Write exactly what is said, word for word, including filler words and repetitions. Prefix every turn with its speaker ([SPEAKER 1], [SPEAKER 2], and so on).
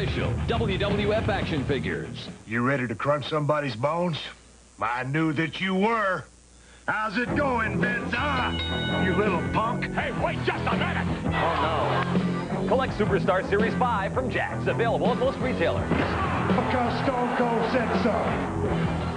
[SPEAKER 1] official W W F action figures.
[SPEAKER 2] You ready to crunch somebody's bones? I knew that you were. How's it going, Benza? You little punk.
[SPEAKER 3] Hey, wait just a minute!
[SPEAKER 4] Oh, no. Collect Superstar Series five from Jakks. Available at most retailers.
[SPEAKER 2] Because Stone Cold said so.